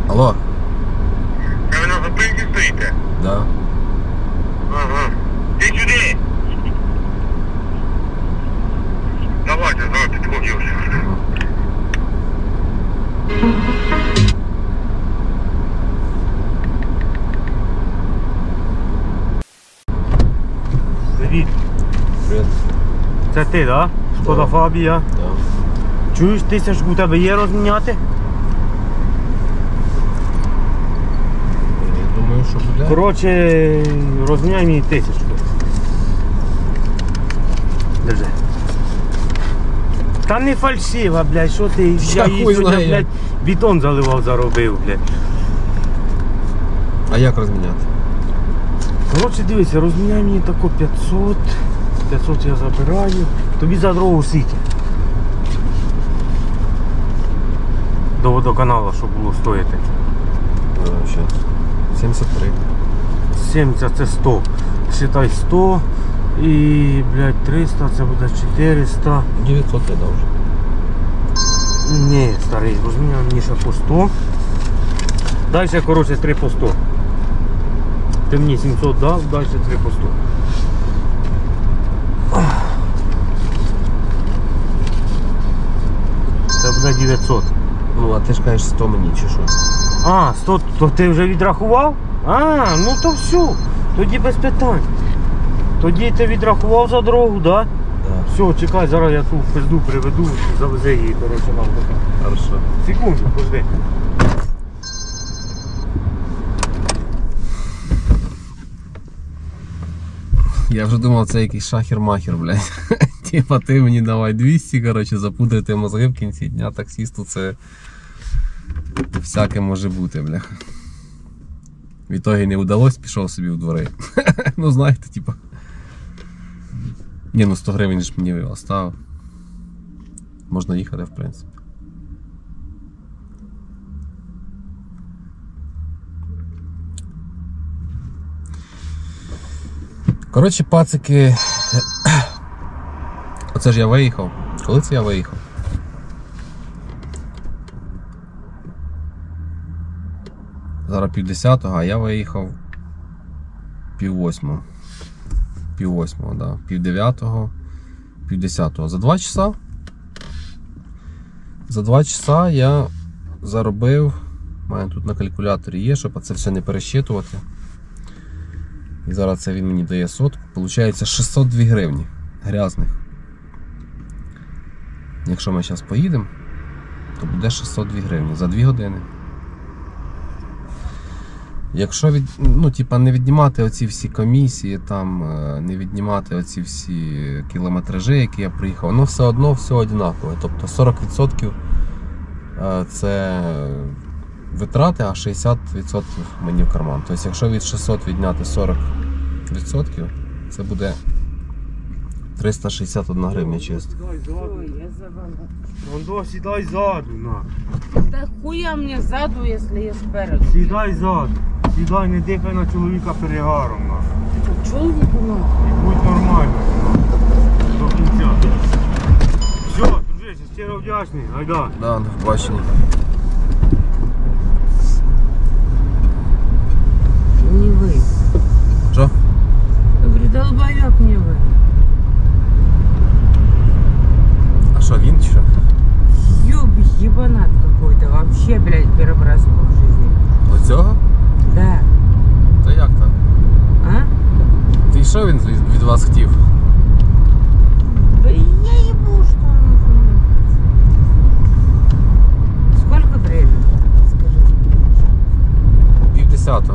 Алло. А ви на зупинці стоїте? Да. Ага. Ти сюди. Давайте, підходь вже. Привіт. Привіт. Це ти, так? Да? Шкода Да. Фабія. Да. Чуєш, тисячку у тебе є розміняти? Я думаю, що буде. Коротше, розміняй мені тисячку. Держи. Та не фальшива, блядь, що ти? Я їй хуй сьогодні, знає. блядь, бетон заливав, заробив, блядь. А як розміняти? Коротше, дивися, розміняй мені тако 500. 500 я забираю. Тобі за дорогу скільки? До водоканалу, щоб було стояти. Зараз. 73. 70 це 100. Считай 100 і, блядь, 300 це буде 400. 900 я дав вже. Ні, старий, розміняй мені ще по 100. Дай ще, коротше, 3 по 100. Ти мені 700 дав, дай ще 3 по 100. Це буде 900. Ну, а ти ж кажеш 100 мені, чи що? А, 100, то ти вже відрахував? А, ну то все, тоді без питань. Тоді ти відрахував за дорогу, да? Да. Все, чекай, зараз я ту пизду приведу, завези її, коротше, нам пока. Хорошо. Секунду, подожди. Я вже думав, це якийсь шахер-махер, блядь. Типа ти мені давай 200, коротше, запудрити мозги в кінці дня таксісту, це всяке може бути, бляха. В ітогі не вдалося, пішов собі в двори. Ну знаєте, типа. Ні, ну 100 гривень ж мені оставив. Можна їхати, в принципі. Коротше, пацики. Оце ж я виїхав. Коли це я виїхав? Зараз 7:50, а я виїхав 7:08. 7:08, да. 7:09, 7:10. За 2 часа. За 2 часа я заробив, у мене тут на калькуляторі є, щоб це все не пересчитувати. І зараз це він мені дає сотку. Получається 602 гривні грязних. Якщо ми зараз поїдемо, то буде 602 гривні за 2 години. Якщо не віднімати оці всі комісії, там, не віднімати оці всі кілометражі, які я приїхав, воно все одно все однакове. Тобто 40% це витрати, а 60% мені в карман. Тобто якщо від 600 відняти 40%, це буде 361 гривня чисто. Рондо, сідай ззаду, на. Да хуя мне сзаду, если я спереду. Сідай ззаду. Сідай, не дихай на чоловіка перегаром, на. Чоловіку нахуй. І будь нормально, на. До кінця. Все, дружище, щиро вдячний, гайда. Да, до побачення. Не вы. Що? Я говорю, долбоёб не вы. А що, він чи що? Ёб, ебанат какой-то. Вообще, блядь, первый раз в жизни. Оцього? Да. Та як так? А? Ти що він від вас хотів? Да я ебу, что он нахуй. Сколько времени? Скажите. 7:50.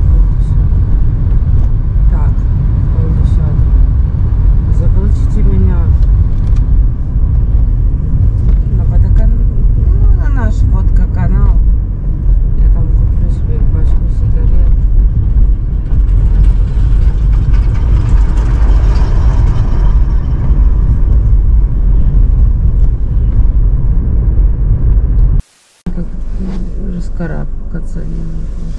Так, 9:30. Заполучите меня на водоканал, ну, на наш водоканал. Я там куплю себе пачку сигарет. Как раскарабкаться не могу.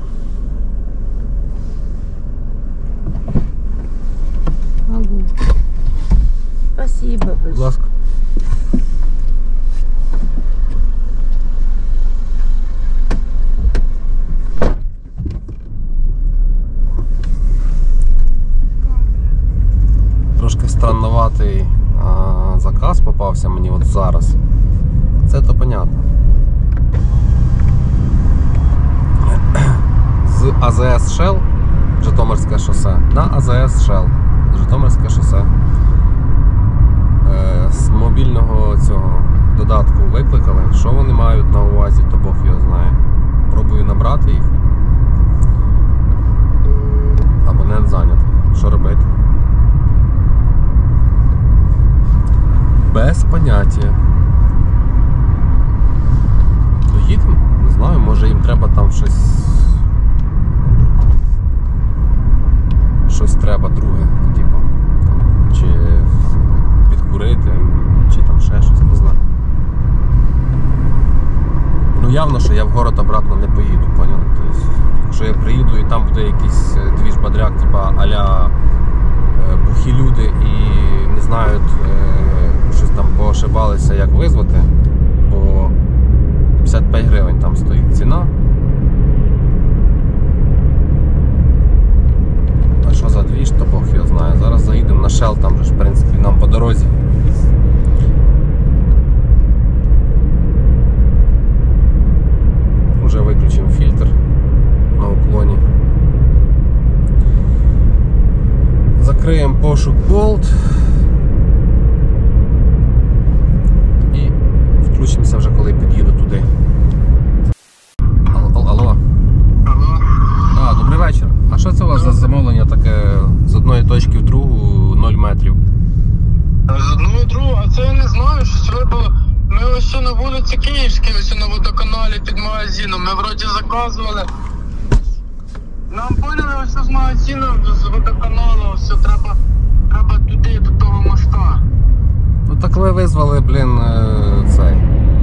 Могу. Спасибо Будь большое. ласка. стався мені от зараз. Це то понятно. З АЗС Shell, Житомирське шосе, на АЗС Shell, Житомирське шосе. З мобільного цього додатку викликали. Що вони мають на увазі, то Бог його знає. Пробую набрати їх. Абонент зайнятий. Що робити? Без поняття. Доїдемо? Не знаю, може їм треба там щось треба друге, типу, там, чи підкурити, чи там ще щось, не знаю. Ну явно, що я в город обратно не поїду, поняли? Тобто, якщо я приїду і там буде якийсь двіж-бодряк, типа а-ля бухі люди і не знають, щось там поошибалися, як визвати, бо 55 гривень там стоїть ціна. А що за двіж, то Бог його знає. Зараз заїдемо на Shell, там же ж, в принципі, нам по дорозі. Уже виключимо фільтр на уклоні. Закриємо пошук Bolt. І включимося вже, коли під'їду туди. Алло. Алло. Добрий вечір. А що це у вас за замовлення таке з одної точки в другу 0 метрів? З одного другого, а це я не знаю, що треба. Ми ось на вулиці Київській, ось на водоканалі під магазином. Ми вроді заказували. Нам поняли, ось з магазину, з водоканалу, ось треба туди, до того моста. Ну так ви визвали, цей.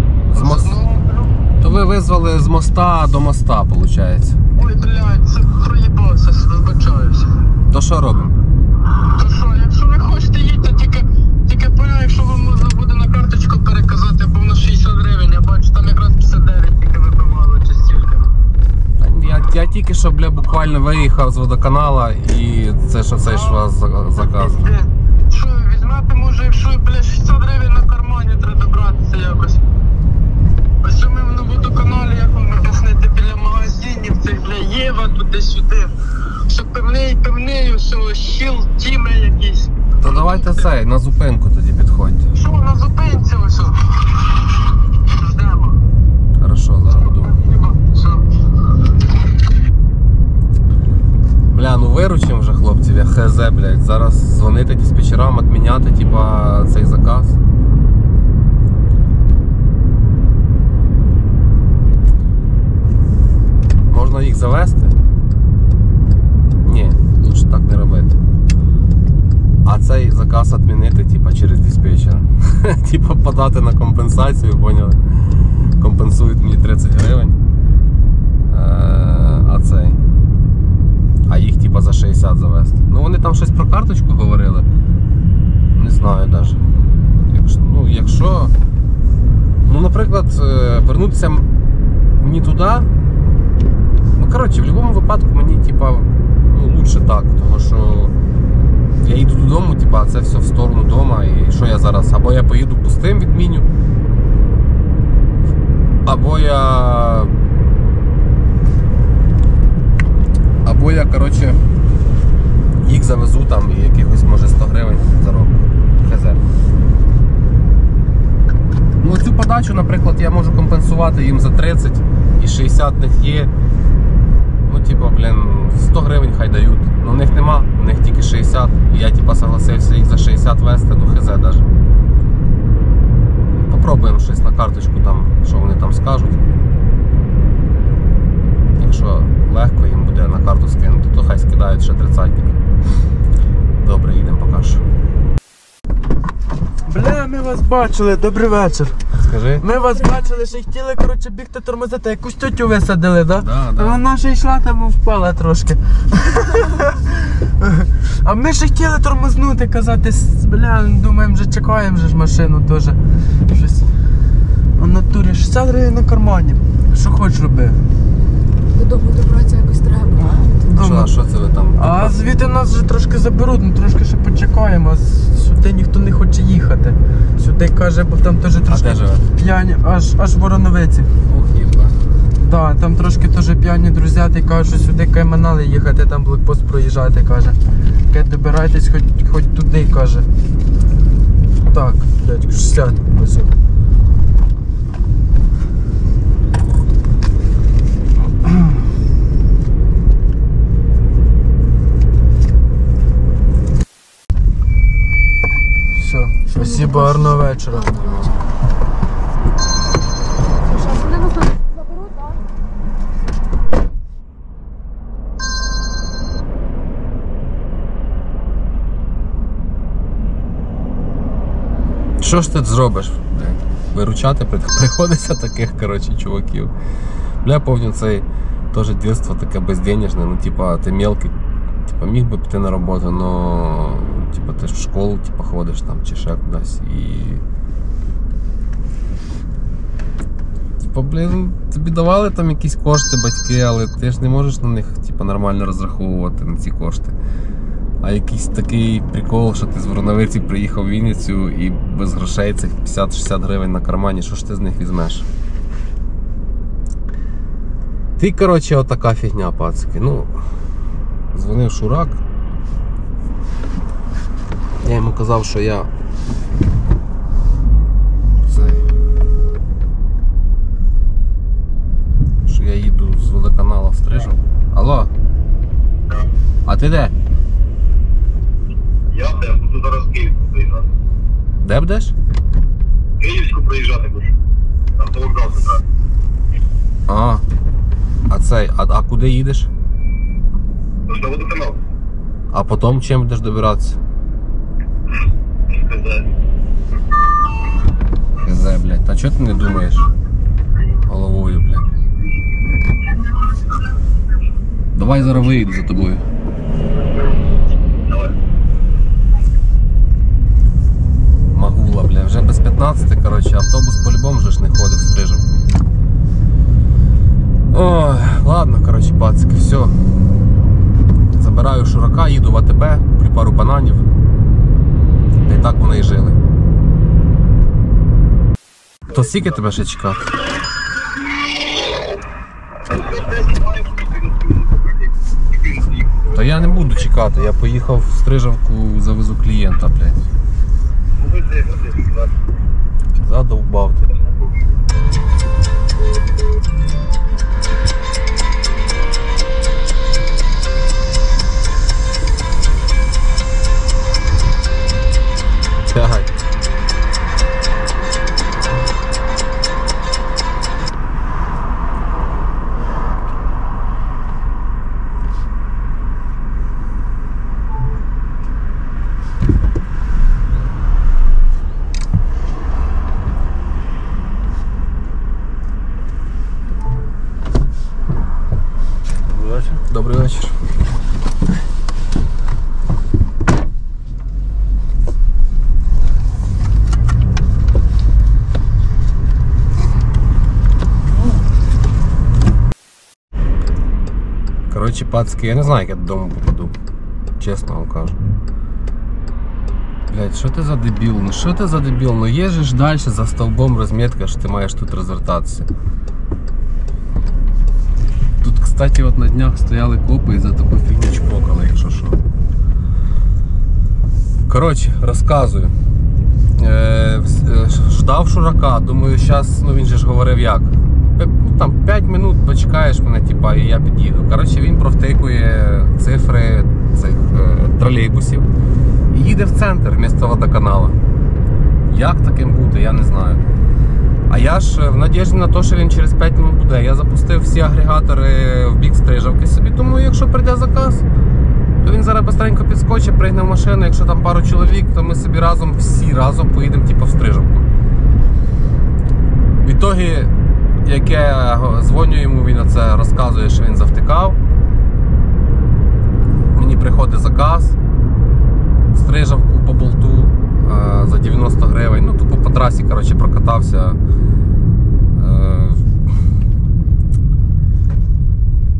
То ви визвали з моста до моста, виходить. Ой, блядь, це проїбався, вибачаюся. То що робимо? То що, якщо ви хочете їдьте, тільки поняв, якщо вам можна буде на карточку переказати, бо на 60 гривень, я бачу, там якраз 59 тільки вибивало, чи стільки. Я тільки що, буквально виїхав з водоканала і це що цей ж вас заказ. Що, візьмете, може, якщо, 60 гривень на кармані треба добратися якось. Ось ми на водоканалі, як вам об'яснити, біля магазинів, цих, Єва, туди-сюди. Все певний, все, щіл, тіми якісь. То давайте цей, на зупинку тоді підходьте. Що, на зупинці ось? Ждемо. Хорошо, зараз буду. Все. Ну виручимо вже хлопців, я хз, блядь. Зараз дзвонити диспетчерам, відміняти, типа, цей заказ. Можна їх завести? Ні, лучше так не робити. А цей заказ відмінити, типа, через диспетчера. Типа подати на компенсацію, поняли? Компенсують мені 30 гривень. А цей. А їх типа за 60 завести. Ну вони там щось про карточку говорили. Не знаю навіть. Якщо... Ну, наприклад, вернутися мені туди. Ну, коротше, в будь-якому випадку мені, типа, лучше так, тому що я їду додому, типа, це все в сторону дома, і що я зараз? Або я поїду пустим, відміню, або я, коротше, їх завезу там і якихось, може, 100 гривень зароблю. Хз. Ну, цю подачу, наприклад, я можу компенсувати їм за 30 і 60 в них є. Ну, типа, 100 гривень хай дають. Ну, в них нема, в них тільки 60. І я, типа, согласився їх за 60 вести, ну, хз даже. Попробуємо щось на карточку там, що вони там скажуть. Якщо легко їм буде на карту скинути, то хай скидають ще 30-ник. Добре, їдемо поки що. Бля, ми вас бачили, добрий вечір. Скажи. Ми вас бачили, що хотіли, коротше, бігти тормозити. Якусь тетю висадили, да? Да. Вона ще йшла, там впала трошки. А ми ще хотіли тормознути, казати, бля, думаємо, вже чекаємо вже ж машину теж. Щось. А в натурі 60 гривень на кармані. Що хочеш роби? Додому добратися якось треба. А що це ви там? А звідти нас вже трошки заберуть, ну трошки ще почекаємо, а сюди ніхто не хоче їхати. Сюди каже, бо там теж А трошки де живе? п'яні, аж в Вороновиці. Ух, їбка. Да, там трошки теж п'яні друзяти кажуть, що сюди Кайманали їхати, там блокпост проїжджати, каже. Каже, добирайтесь хоч туди, каже. Так, дядько, 60 ось. Все, спасибо, гарного вечора. Що ж ти зробиш? Виручати приходиться таких, коротше, чуваків. Бля, помню, цей теж дитинство таке безденежне, ну, типа, ти мелкий, типа, міг би піти на роботу, но, типа, ти ж в школу, типа, ходиш там, чи ще кудись, і... Типа, блін, тобі давали там якісь кошти батьки, але ти ж не можеш на них, типа, нормально розраховувати на ці кошти. А якийсь такий прикол, що ти з Вороновиці приїхав в Вінницю і без грошей цих 50-60 гривень на кармані, що ж ти з них візьмеш? Ти, коротше, отака фігня, пацики. Ну, дзвонив Шурак. Я йому казав, що я... Що я їду з водоканалу в Стрижов. Алло? А ти де? Я де? Буду зараз в Київську приїжджати. Де будеш? Київську приїжджати буду. Автовокзал забрати. А куди їдеш? Тож на водоканал. А потім чим будеш добиратися? Сказати. Хз, блядь, та чого ти не думаєш? Головою, блядь. Давай зараз виїду за тобою. Давай. Магула, бля, вже без 15, коротше, автобус по-любому вже ж не ходив в Стрижівку. Ой, ладно, коротше, пацики, все. Забираю Шурака, їду в АТБ, куплю пару бананів. Та й так вони і жили. То скільки тебе ще чекати? Та я не буду чекати, я поїхав в Стрижівку, завезу клієнта, блядь. Задовбав ти. Тягай. Добрий вечір. Коротше, пацки, я не знаю, як я додому попаду. Чесно вам кажу. Блять, що ти за дебіл? Ну що ти за дебіл? Ну є ж далі за стовбом розмітка, що ти маєш тут розвертатися. Тут, кстати, от на днях стояли копи і за таку фігню чпокали, якщо що. Коротше, розказую. Ждав Шурака, думаю, зараз, ну він же ж говорив як. Там 5 минут почекаєш мене, типа, і я під'їду. Коротше, він провтикує цифри цих тролейбусів і їде в центр вмісто водоканалу. Як таким бути, я не знаю. А я ж в надіжді на те, що він через 5 минут буде. Я запустив всі агрегатори в бік Стрижівки собі, тому якщо прийде заказ, то він зараз быстренько підскочить, пригне в машину, якщо там пару чоловік, то ми собі разом, всі разом поїдемо типу, в Стрижівку. В ітогі, як я дзвоню йому, він це розказує, що він завтикав. Мені приходить заказ в Стрижівку по болту за 90 гривень. Ну, тупо по трасі, коротше, прокатався.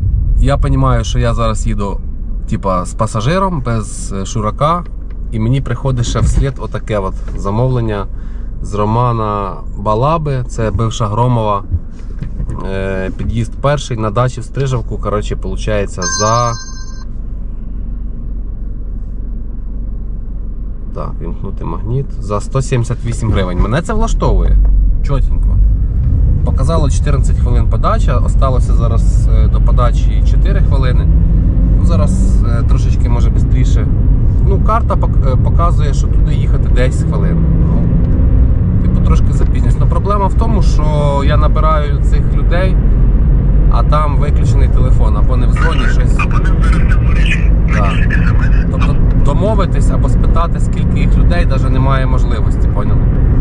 я розумію, що я зараз їду типа, з пасажиром, без шурака, і мені приходить ще вслід отаке от замовлення з Романа Балаби, це бивша Громова, під'їзд перший на дачі в Стрижавку, коротше, виходить за... Так, вімкнути магніт. За 178 гривень. Мене це влаштовує. Чотенько. Показало 14 хвилин подача, осталося зараз до подачі 4 хвилини. Ну, зараз трошечки може швидше. Ну, карта показує, що туди їхати 10 хвилин. Ну, типу, трошки запізнююсь. Но проблема в тому, що я набираю цих людей, а там виключений телефон, або не в зоні щось. Так. Тобто домовитись або спитати, скільки їх людей, навіть немає можливості, поняли?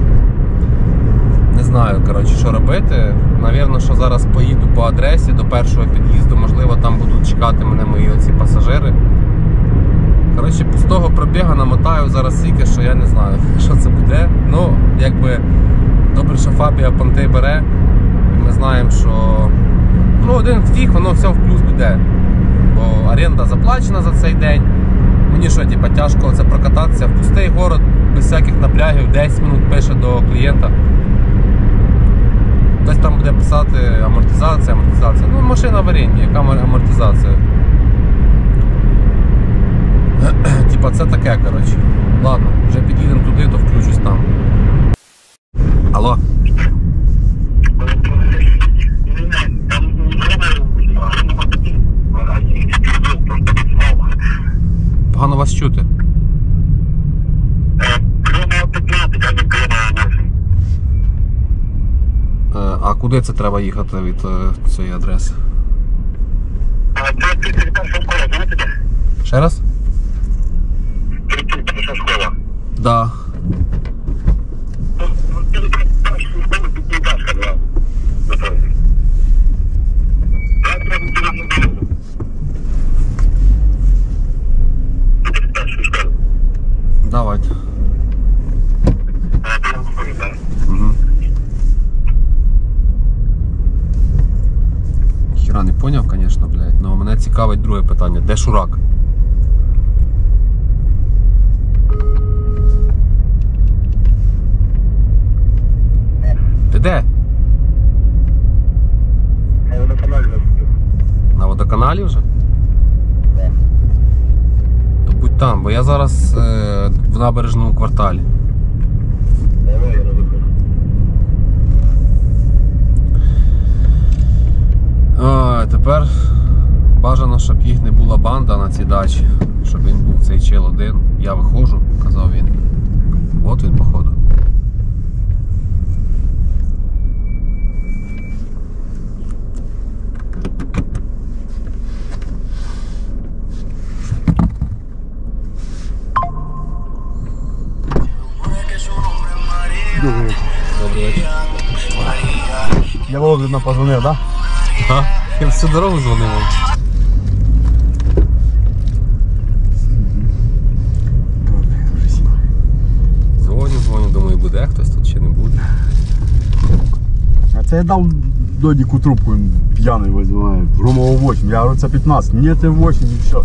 Не знаю, коротше, що робити. Навірно, що зараз поїду по адресі до першого під'їзду, можливо, там будуть чекати мене мої оці пасажири. Коротше, пустого пробіга намотаю зараз стільки, що я не знаю, що це буде. Ну, якби, добре, що Фабія понти бере. І ми знаємо, що ну, один втік, воно все в плюс буде. Бо оренда заплачена за цей день. Мені що, типа, тяжко це прокататися в пустий город, без всяких напрягів, 10 минут пише до клієнта. Хтось там буде писати амортизація. Ну, машина в оренді, яка амортизація? Типа, це таке, коротше. Ладно, вже під'їдемо туди, то включусь там. Алло? Погано вас чути. А куди це треба їхати від цієї адреси? Це 31 школа, знаєте де? Ще раз? 31 школа. Да. Давайте. Угу. Хіра не поняв, звісно, блядь, але мене цікавить друге питання. Де Шурак? Ти де? На водоканалі вже? То будь там, бо я зараз в набережному кварталі. Тепер бажано, щоб їх не була банда на цій дачі, щоб він був цей чел один. Я виходжу, казав він. От він, походу. Добрий вечір. Я Володимир позвонив, так? Ага, я всю дорогу дзвонив вам. Дзвоню, думаю, буде хтось тут чи не буде. А це я дав додіку трубку, він п'яний визиває. Громово 8. Я говорю, це 15. Ні, це 8 і все.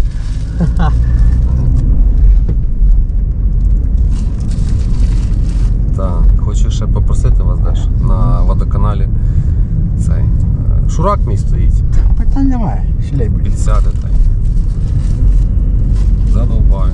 Так, хочу ще попросити вас дещо на водоканалі цей. Шурак мій стоїть. Питань немає, щелей буде. Підсяде та й задовбаю.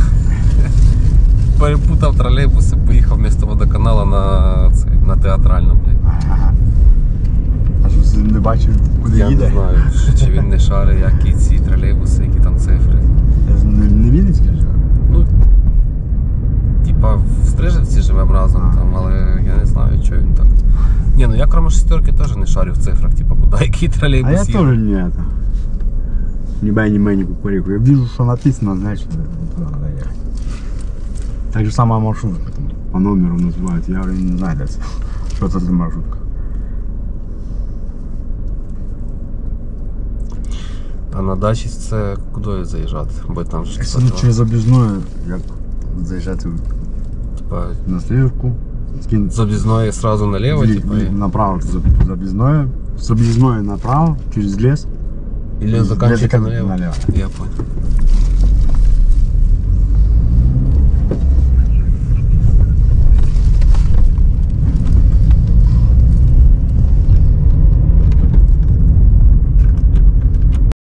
Перепутав тролейбуси, поїхав вмісто водоканала на театральну, блядь. Ага. А що не бачив, куди Я їде? не знаю, чи він не шарить, які ці тролейбуси, які там цифри. Не Вінницький живе? Ну, типа в Стрижівці живемо разом, там, але я не знаю, чого він так. Ні, ну я кроме шестерки теж не шарю в цифрах, типа куди який тролейбус А я їде. тоже не это. Ни бай, ни мэй, ни кукурику. Я вижу, что написано, значит, туда надо ехать. Так же самая маршрутка, там, по номеру называют. Я говорю, не знаю, что это за маршрутка. А на дачі це куди заїжджати? Бо там ж Если ну, через объездное, як заезжать типа, на Стрижевку, скинуть з об'їзної одразу наліво, типа, і... направо, за объездное, с объездное направо, через лес, Или заканчивается налево. налево. Я понял.